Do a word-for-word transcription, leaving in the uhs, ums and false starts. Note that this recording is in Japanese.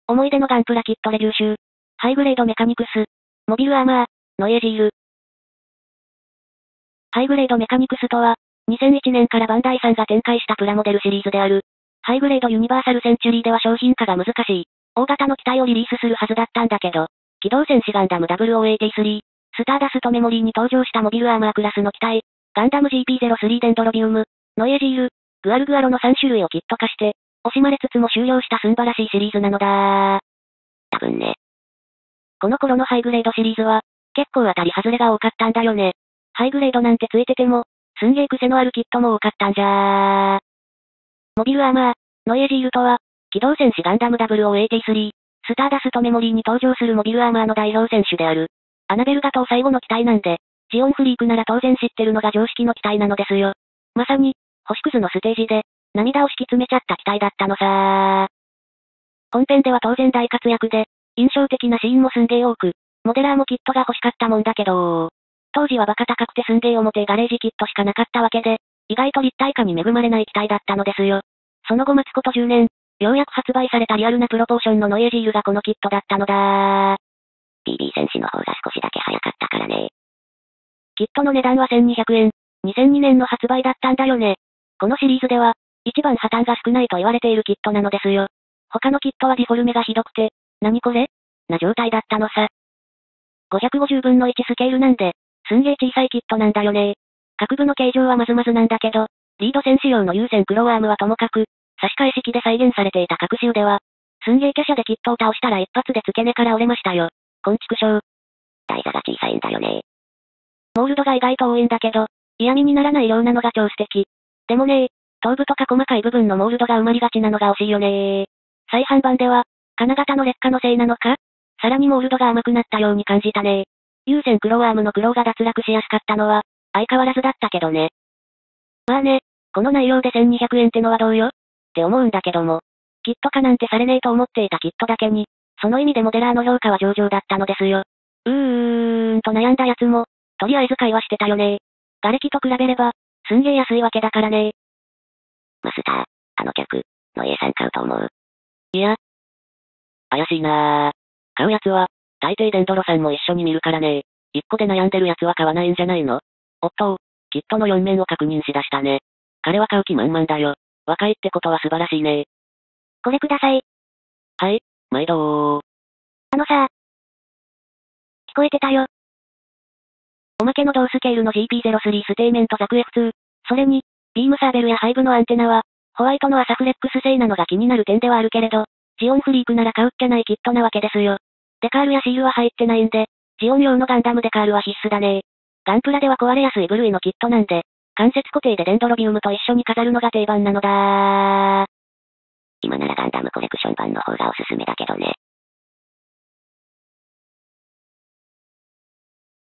思い出のガンプラキットレビュー集。ハイグレードメカニクス。モビルアーマー。ノイエジール。ハイグレードメカニクスとは、にせんいちねんからバンダイさんが展開したプラモデルシリーズである。ハイグレードユニバーサルセンチュリーでは商品化が難しい。大型の機体をリリースするはずだったんだけど、機動戦士ガンダム ダブルオーエイティースリー、スターダストメモリーに登場したモビルアーマークラスの機体、ガンダム ジーピーゼロスリー デンドロビウム、ノイエジール、グアルグアロのさん種類をキット化して、惜しまれつつも終了したすんばらしいシリーズなのだ。 多分ね。 この頃のハイグレードシリーズは、結構当たり外れが多かったんだよね。ハイグレードなんてついてても、すんげー癖のあるキットも多かったんじゃー。モビルアーマー、ノイエジールとは、機動戦士ガンダム ダブルオーエイティースリー、スターダストメモリーに登場するモビルアーマーの代表選手である。アナベルガ搭載後の機体なんで、ジオンフリークなら当然知ってるのが常識の機体なのですよ。まさに、星屑のステージで、涙を敷き詰めちゃった機体だったのさー。本編では当然大活躍で、印象的なシーンもすんげー多く、モデラーもキットが欲しかったもんだけど、当時はバカ高くてすんげー重てガレージキットしかなかったわけで、意外と立体化に恵まれない機体だったのですよ。その後待つことじゅうねん、ようやく発売されたリアルなプロポーションのノイエジールがこのキットだったのだー。 ピービー 戦士の方が少しだけ早かったからね。 キットの値段はせんにひゃくえん、にせんにねんの発売だったんだよね。このシリーズでは、一番破綻が少ないと言われているキットなのですよ。他のキットはディフォルメがひどくて、何これな状態だったのさ。ごひゃくごじゅうぶんのいちスケールなんで、すんげー小さいキットなんだよね。各部の形状はまずまずなんだけど、リード戦士用の有線クローアームはともかく、差し替え式で再現されていた各種腕は、すんげー華奢でキットを倒したら一発で付け根から折れましたよ。こんちくしょう。 台座が小さいんだよね。 モールドが意外と多いんだけど、嫌味にならないようなのが超素敵。でもね頭部とか細かい部分のモールドが埋まりがちなのが惜しいよね。再販版では、金型の劣化のせいなのかさらにモールドが甘くなったように感じたね。有線クローアームのクローが脱落しやすかったのは、相変わらずだったけどね。まあね、この内容でせんにひゃくえんってのはどうよって思うんだけども、キット化なんてされねえと思っていたキットだけに、その意味でモデラーの評価は上々だったのですよ。うーんと悩んだやつも、とりあえず会話してたよね。瓦礫と比べれば、すんげー安いわけだからね。 マスター、あの客、ノイエさん買うと思う。 いや。 怪しいなぁ。買うやつは、大抵デンドロさんも一緒に見るからね。一個で悩んでるやつは買わないんじゃないの？おっと、キットのよん面を確認しだしたね。彼は買う気満々だよ。若いってことは素晴らしいね。 これください。 はい、毎度ー。 あのさ。聞こえてたよ。おまけの同スケールの ジーピーゼロスリー ステーメントザク エフツー。それに、ビームサーベルやハイブのアンテナは、ホワイトのアサフレックス製なのが気になる点ではあるけれど、ジオンフリークなら買うっきゃないキットなわけですよ。デカールやシールは入ってないんで、ジオン用のガンダムデカールは必須だね。ガンプラでは壊れやすい部類のキットなんで、関節固定でデンドロビウムと一緒に飾るのが定番なのだー。 今ならガンダムコレクション版の方がおすすめだけどね。